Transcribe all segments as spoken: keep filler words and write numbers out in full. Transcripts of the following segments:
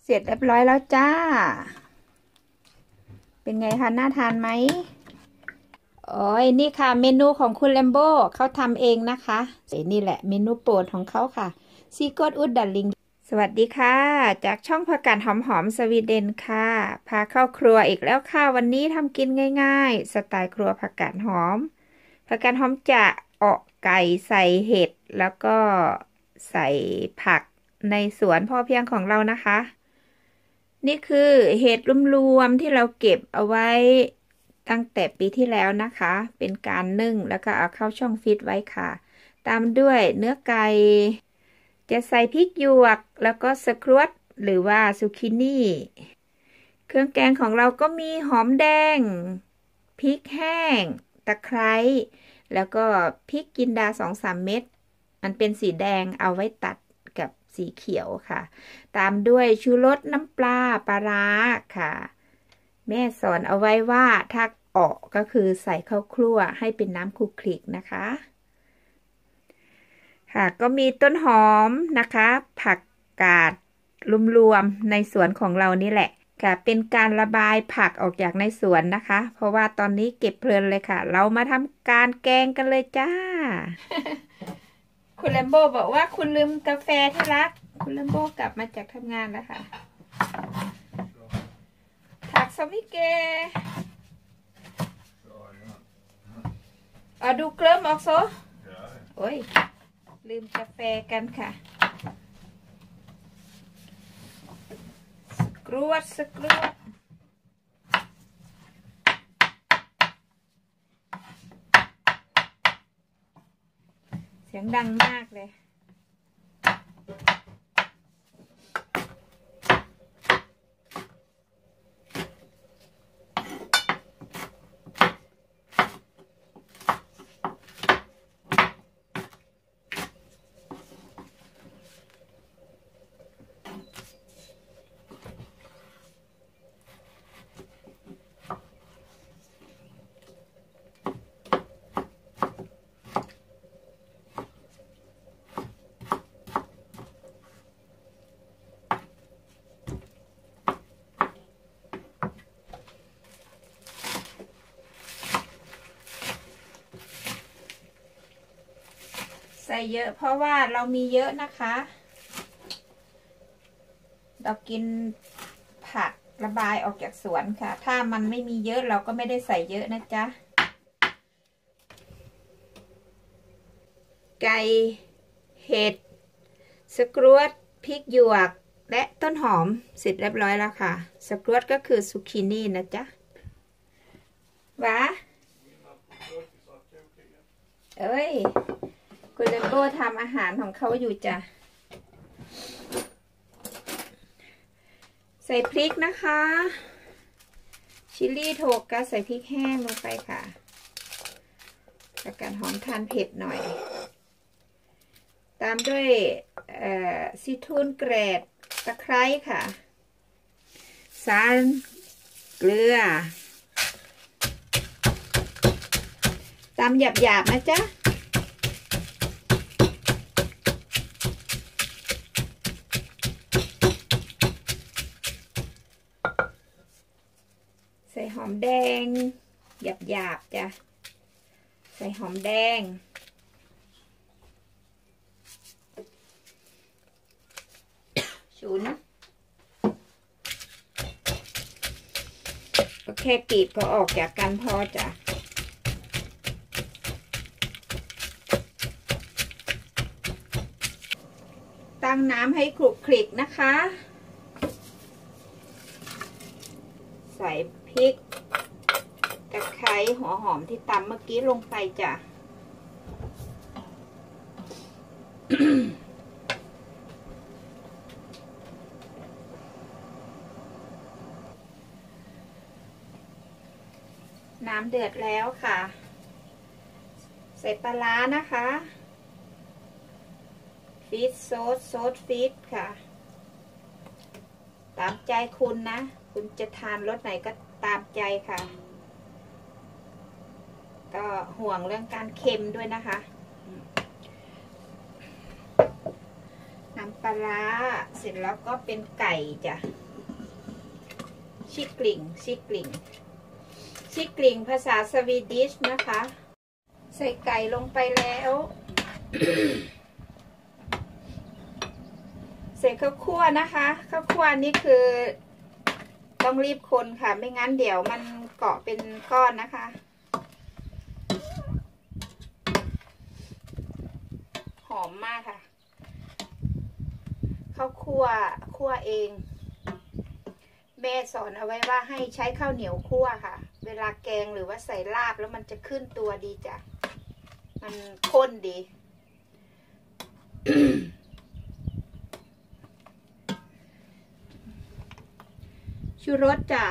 เสร็จเรียบร้อยแล้วจ้าเป็นไงคะน่าทานไหมโอ้ยนี่ค่ะเมนูของคุณแลมโบ้เขาทำเองนะคะนี่แหละเมนูโปรดของเขาค่ะซีโกดอุดดัลลิงสวัสดีค่ะจากช่องผักกาดหอมๆสวีเดนค่ะพาเข้าครัวอีกแล้วค่ะวันนี้ทำกินง่ายๆสไตล์ครัวผักกาดหอมผักกาดหอมจะออกไก่ใส่เห็ดแล้วก็ใส่ผักในสวนพอเพียงของเรานะคะนี่คือเห็ดรวมๆที่เราเก็บเอาไว้ตั้งแต่ปีที่แล้วนะคะเป็นการนึ่งแล้วก็เอาเข้าช่องฟรีซไว้ค่ะตามด้วยเนื้อไก่จะใส่พริกหยวกแล้วก็สครวตหรือว่าซูกินี่เครื่องแกงของเราก็มีหอมแดงพริกแห้งตะไคร้แล้วก็พริกจินดา สองถึงสาม เม็ดมันเป็นสีแดงเอาไว้ตัดกับสีเขียวค่ะตามด้วยชูรสน้ำปลาปลาร้าค่ะแม่สอนเอาไว้ว่าถ้าออกก็คือใส่ข้าวครั่วให้เป็นน้ำคลุกคลิกนะคะค่ะก็มีต้นหอมนะคะผักกาดรวมๆในสวนของเรานี่แหละค่ะเป็นการระบายผักออกจากในสวนนะคะเพราะว่าตอนนี้เก็บเพลินเลยค่ะเรามาทำการแกงกันเลยจ้า คุณแลมโบ้บอกว่าคุณลืมกาแฟที่รักคุณแลมโบ้กลับมาจากทำงานแล้วค่ะถักสมิเกเอาดูเกลิ้มออกโซโอ้ยลืมกาแฟกันค่ะสกรวดสกรวดเสียงดังมากเลยใส่เยอะเพราะว่าเรามีเยอะนะคะเรากินผักระบายออกจากสวนค่ะถ้ามันไม่มีเยอะเราก็ไม่ได้ใส่เยอะนะจ๊ะไก่เห็ดสกรวตพริกหยวกและต้นหอมเสร็จเรียบร้อยแล้วค่ะสกรวตก็คือซูกินี่นะจ๊ะวะเอ้ยคุณเลมโบ้ทำอาหารของเขาอยู่จ้ะใส่พริกนะคะชิลลี่โทกะใส่พริกแห้งลงไปค่ะแล้วกันหอมทานเผ็ดหน่อยตามด้วยซีทูนเกรดตะไคร้ค่ะสารเกลือตามหยาบๆนะจ๊ะใส่หอมแดงหยาบๆจ้ะใส่หอมแดงฉุนก็แค่กรีดก็ออกจากกันพอจ้ะตั้งน้ำให้คลุกคลิกนะคะใส่พริกตะไคร้หัวหอมที่ตำเมื่อกี้ลงไปจ้ะ น้ำเดือดแล้วค่ะใส่ปลาร้านะคะฟีดโซสโซสฟีดค่ะตามใจคุณนะคุณจะทานรสไหนก็ตามใจค่ะก็ห่วงเรื่องการเค็มด้วยนะคะน้ำปลาร้าเสร็จแล้วก็เป็นไก่จ้ะชิกลิงชิกลิงชิกลิงภาษาสวีดิชนะคะใส่ไก่ลงไปแล้ว ใส่ข้าวคั่วนะคะข้าวคั่วนี่คือต้องรีบคนค่ะไม่งั้นเดี๋ยวมันเกาะเป็นก้อนนะคะหอมมากค่ะข้าวคั่วคั่วเองแม่สอนเอาไว้ว่าให้ใช้ข้าวเหนียวคั่วค่ะเวลาแกงหรือว่าใส่ลาบแล้วมันจะขึ้นตัวดีจ้ะมันข้นดี ชูรสจ้ะ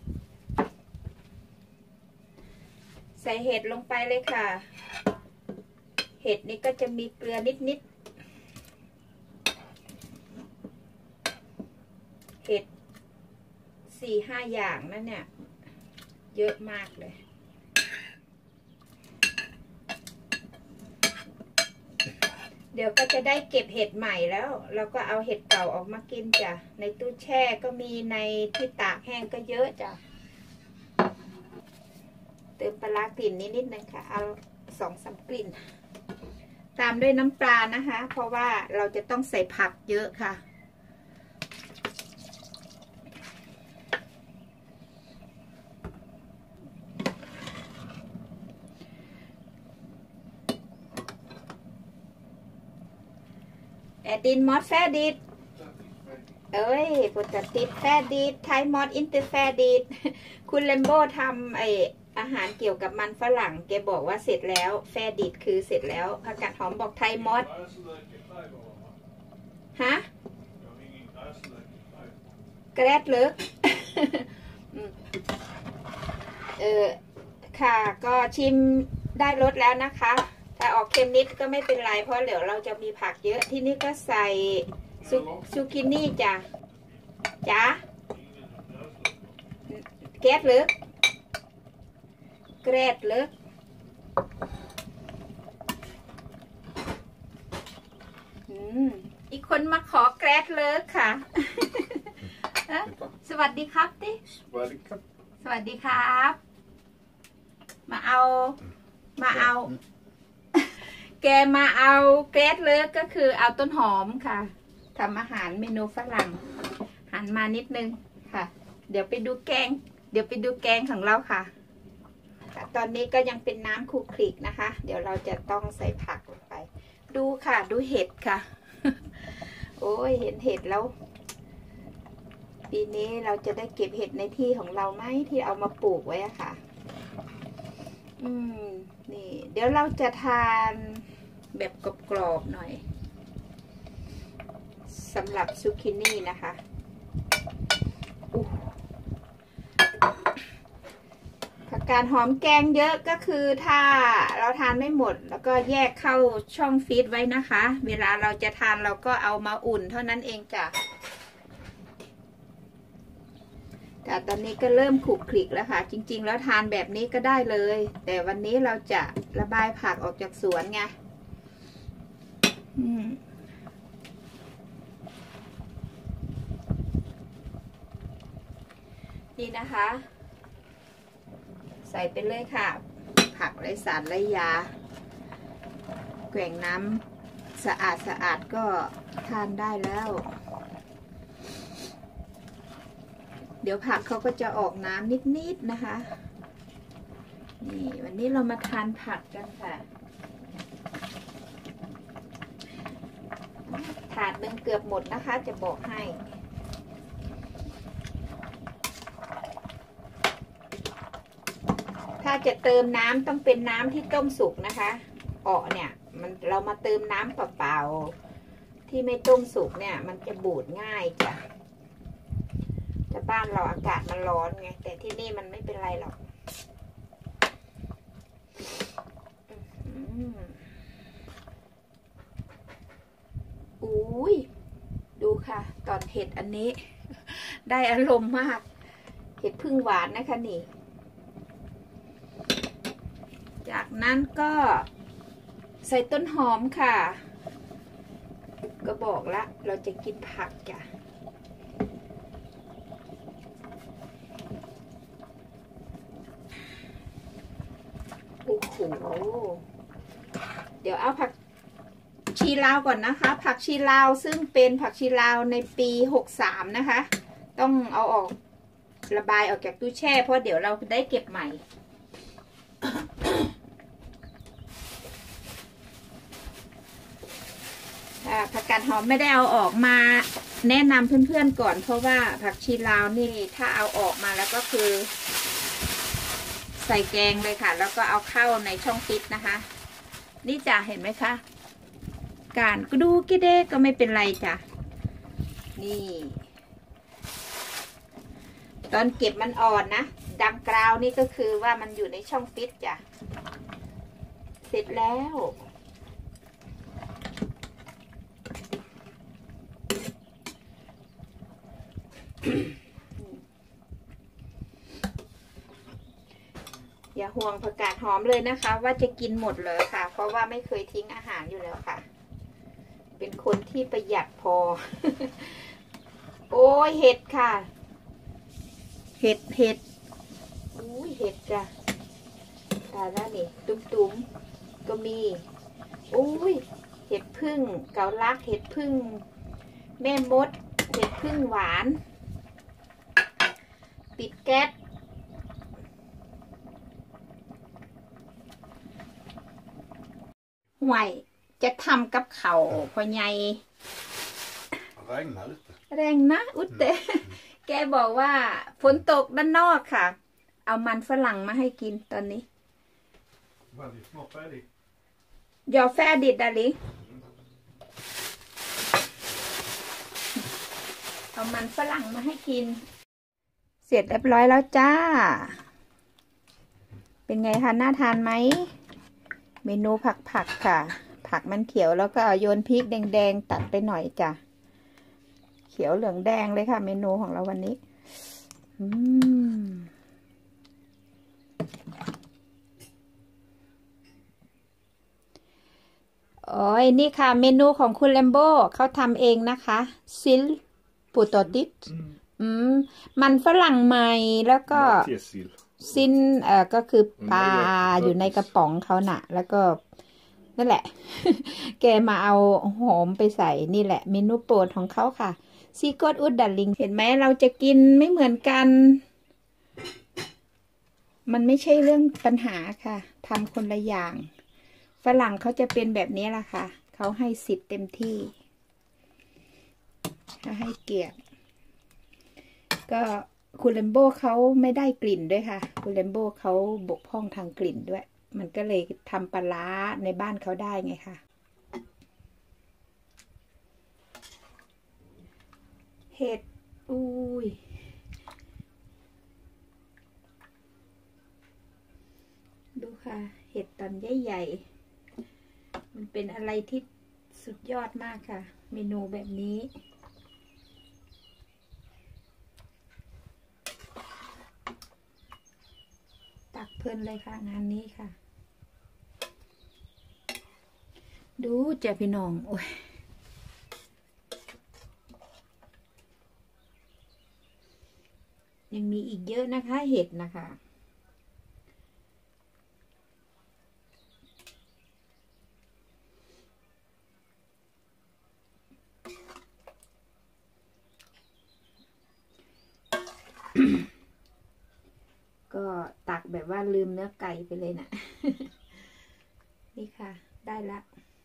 ใส่เห็ดลงไปเลยค่ะเห็ดนี่ก็จะมีเกลือนิดๆเห็ดสี่ห้าอย่างนั่นเนี่ยเยอะมากเลยเดี๋ยวก็จะได้เก็บเห็ดใหม่แล้วเราก็เอาเห็ดเก่าออกมากินจ้ะในตู้แช่ก็มีในที่ตากแห้งก็เยอะจ้ะเติมปลาร้ากลิ่นนิดนิดนึงค่ะเอาสองสามกลิ่นตามด้วยน้ำปลานะคะเพราะว่าเราจะต้องใส่ผักเยอะค่ะแอดดินมอสแฟดิดเอ้ยปกติแฟดิดไทยมอสอินเตอร์แฟดิดคุณเลมโบทำไออาหารเกี่ยวกับมันฝรั่งแกบอกว่าเสร็จแล้วแฟดิดคือเสร็จแล้วผักกาดหอมบอกไทยมอสฮะแกรดเลิกเออค่ะก็ชิมได้รสแล้วนะคะถ้าออกเค็มนิดก็ไม่เป็นไรเพราะเดี๋ยวเราจะมีผักเยอะที่นี่ก็ใส่ซูกินี่จ้ะจ้ะแกรดเลิกแกรดเลิกอีกคนมาขอแกรดเลิกค่ะ สวัสดีครับติสวัสดีครับสวัสดีครับมาเอามาเอาแกมาเอาแกรดเลิกก็คือเอาต้นหอมค่ะทำอาหารเมนูฝรั่งหันมานิดนึงค่ะเดี๋ยวไปดูแกงเดี๋ยวไปดูแกงของเราค่ะตอนนี้ก็ยังเป็นน้ำคลุกคลิกนะคะเดี๋ยวเราจะต้องใส่ผักลงไปดูค่ะดูเห็ดค่ะ โอ้ยเห็นเห็ดแล้วปีนี้เราจะได้เก็บเห็ดในที่ของเราไหมที่เอามาปลูกไว้อะค่ะอืมนี่เดี๋ยวเราจะทานแบบกรอบๆหน่อยสำหรับซูกินี่นะคะผักกาดหอมแกงเยอะก็คือถ้าเราทานไม่หมดแล้วก็แยกเข้าช่องฟรีซไว้นะคะเวลาเราจะทานเราก็เอามาอุ่นเท่านั้นเองจ้ะแต่ตอนนี้ก็เริ่มขลุกคลิกแล้วค่ะจริงๆแล้วทานแบบนี้ก็ได้เลยแต่วันนี้เราจะระบายผักออกจากสวนไงนี่นะคะใส่ไปเลยค่ะผักไร้สารไร้ยาแกว่งน้ำสะอาดสะอาดก็ทานได้แล้วเดี๋ยวผักเขาก็จะออกน้ำนิดๆนะคะนี่วันนี้เรามาทานผักกันค่ะถาดหนึ่งเกือบหมดนะคะจะบอกให้ถ้าจะเติมน้ำต้องเป็นน้ำที่ต้มสุกนะคะเออเนี่ยมันเรามาเติมน้ำเปล่าๆที่ไม่ต้มสุกเนี่ยมันจะบูดง่ายจ้ะแต่บ้านเราอากาศมันร้อนไงแต่ที่นี่มันไม่เป็นไรหรอกอุ้ยดูค่ะตอนเห็ดอันนี้ได้อารมณ์มากเห็ดพึ่งหวานนะคะนี่จากนั้นก็ใส่ต้นหอมค่ะก็บอกละเราจะกินผักจ้ะโอ้โหเดี๋ยวเอาผักชีลาวก่อนนะคะผักชีลาวซึ่งเป็นผักชีลาวในปีหกสามนะคะต้องเอาออกระบายออกจากตู้แช่เพราะเดี๋ยวเราได้เก็บใหม่ผักกาดหอมไม่ได้เอาออกมาแนะนำเพื่อนๆก่อนเพราะว่าผักชีลาวนี่ถ้าเอาออกมาแล้วก็คือใส่แกงเลยค่ะแล้วก็เอาเข้าในช่องฟิตนะคะนี่จ้ะเห็นไหมคะการกระดูกิเดก็ไม่เป็นไรจ้ะนี่ตอนเก็บมันอ่อนนะดังกราวนี่ก็คือว่ามันอยู่ในช่องฟิตจ้ะเสร็จแล้วอย่าห่วงผักกาดหอมเลยนะคะว่าจะกินหมดเลยค่ะเพราะว่าไม่เคยทิ้งอาหารอยู่แล้วค่ะเป็นคนที่ประหยัดพอ โอ้ยเห็ดค่ะเห็ดเห็ดอุ้ยเห็ดจ้ะตายแล้วนี่ตุ้มๆก็มีอุ้ยเห็ดพึ่งเกาลักเห็ดพึ่งแม่มดเห็ดพึ่งหวานปิดแก๊สห่วยจะทำกับเขาพ่อใหญ่แรงนะอุตเตแกบอกว่าฝนตกด้านนอกค่ะเอามันฝรั่งมาให้กินตอนนี้ยอแฟดิดดาลิเอามันฝรั่งมาให้กินเสร็จเรียบร้อยแล้วจ้าเป็นไงคะน่าทานไหมเมนูผักผักค่ะผักมันเขียวแล้วก็โยนพริกแดงๆตัดไปหน่อยจ้ะเขียวเหลืองแดงเลยค่ะเมนูของเราวันนี้อืมโอ้ยนี่ค่ะเมนูของคุณแลมโบ้เขาทำเองนะคะซิลปูโตติสอืมมันฝรั่งใหม่แล้วก็ซินเอ่อก็คือปลาอยู่ในกระป๋องเขาน่ะแล้วก็นั่นแหละ แกมาเอาหอมไปใส่นี่แหละเมนูโปรดของเขาค่ะซีโกดอุดดัลลิงเห็นไหมเราจะกินไม่เหมือนกันมันไม่ใช่เรื่องปัญหาค่ะทำคนละอย่างฝรั่งเขาจะเป็นแบบนี้ล่ะค่ะเขาให้สิทธิ์เต็มที่ถ้าให้เกียรติก็คุณเลมโบ้เขาไม่ได้กลิ่นด้วยค่ะคุณเลมโบ้เขาบกพร่องทางกลิ่นด้วยมันก็เลยทำปลาร้าในบ้านเขาได้ไงค่ะเห็ดอุ้ยดูค่ะเห็ดตอนใหญ่ๆมันเป็นอะไรที่สุดยอดมากค่ะเมนูแบบนี้ตักเพลินเลยค่ะงานนี้ค่ะดูจ้ะพี่น้องโอ้ยยังมีอีกเยอะนะคะเห็ดนะคะก็ตักแบบว่าลืมเนื้อไก่ไปเลยนะ นี่ค่ะได้ละ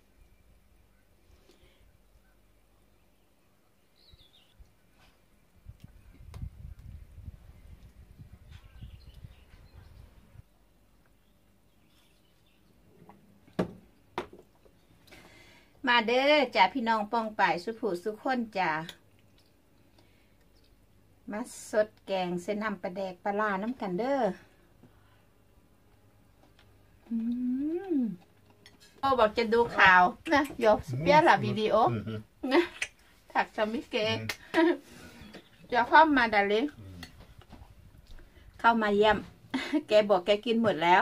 มาเด้อจ้าพี่น้องป้องป่ายสุผู้สุคนจ้ามาสดแกงเส้นน้ำปลาแดกปลาลาน้ำกันเด้อโอ้บอกจะดูข่าวนะโยสเปียร์ละวิดีโอนะถักจะไม่เก่งจะเข้ามาดาลิเข้ามาเยี่ยมแกบอกแกกินหมดแล้ว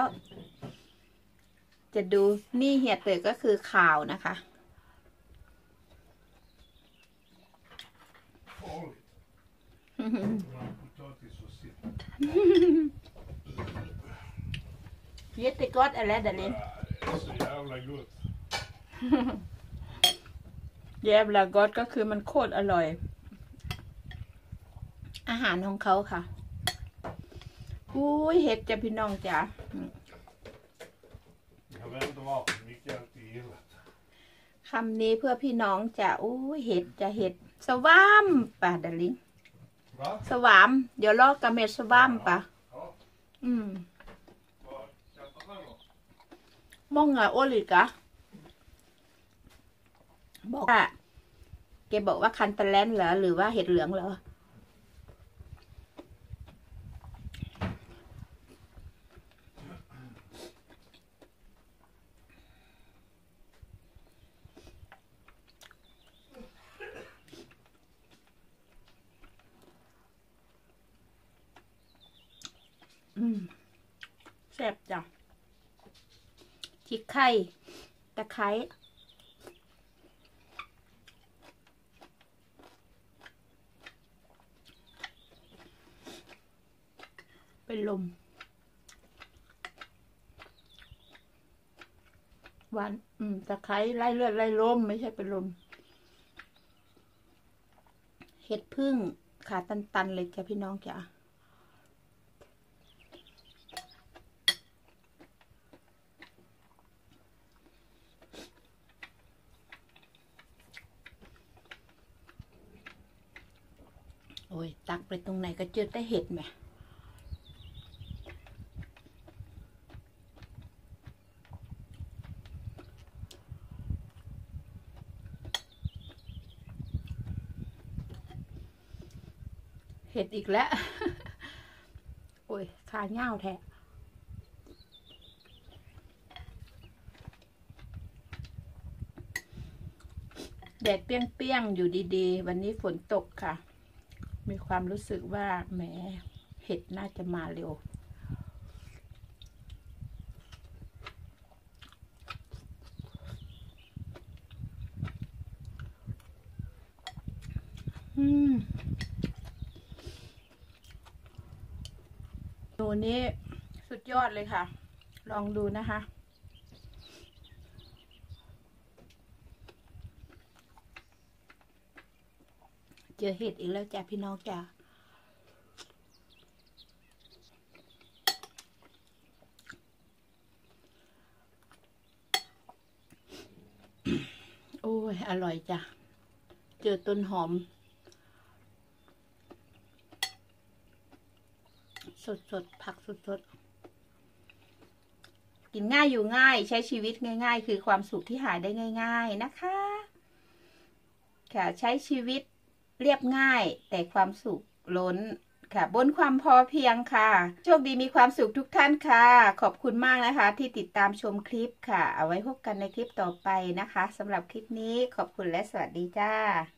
จะดูนี่เหียเต๋อก็คือข่าวนะคะ Jättegott eller Dalin? Så jävla gott. Jävla gott ก็คือมันโคตรอร่อยอาหารของเขาค่ะอุ้ยเห็ดจ้ะพี่น้องจ้ะ Jag vet inte varför, mycket jag inte gillat. คำนี้เพื่อพี่น้องจ้ะอุ้ยเห็ดจะเห็ดสวาม ป่ะดาลิง Va? สวาม เดี๋ยวลอกกระเม็ดสวามป่ะ Ja. อืม Vad kallar man då? มองอะโอลิกะบอกว่าแกบอกว่าคันตะแลนเหรอหรือว่าเห็ดเหลืองเหรออืมแซ่บจ้ะพริกไข่ตะไคร้เป็นลมหวานอืมตะไคร้ไล่เลือดไล่ลมไม่ใช่เป็นลมเห็ดพึ่งขาตันๆเลยจ้ะพี่น้องจ้ะโอ้ยตักไปตรงไหนก็เจอแต่เห็ดแหมเห็ดอีกแล้ว โอ้ยขาเง่าแท้แดดเปรี้ยงๆอยู่ดีๆวันนี้ฝนตกค่ะมีความรู้สึกว่าแหมเห็ดน่าจะมาเร็วอืมเมนูนี้สุดยอดเลยค่ะลองดูนะคะเจอเห็ดอีกแล้วจ้ะพี่น้องจ้ะโอ้ยอร่อยจ้ะเจอต้นหอมสดๆผักสดๆกินง่ายอยู่ง่ายใช้ชีวิตง่ายๆคือความสุขที่หาได้ง่ายๆนะคะค่ะใช้ชีวิตเรียบง่ายแต่ความสุขล้นค่ะบนความพอเพียงค่ะโชคดีมีความสุขทุกท่านค่ะขอบคุณมากนะคะที่ติดตามชมคลิปค่ะเอาไว้พบกันในคลิปต่อไปนะคะสำหรับคลิปนี้ขอบคุณและสวัสดีจ้า